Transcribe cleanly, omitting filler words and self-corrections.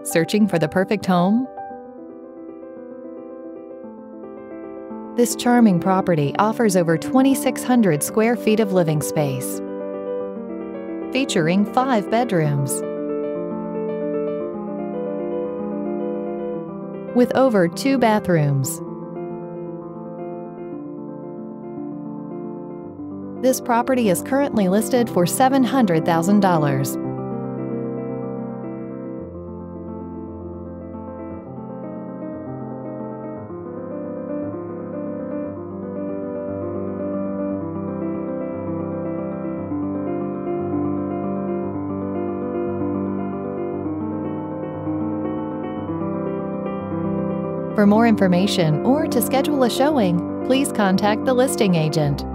Searching for the perfect home? This charming property offers over 2,600 square feet of living space, featuring 5 bedrooms. With over 2 bathrooms. This property is currently listed for $700,000. For more information or to schedule a showing, please contact the listing agent.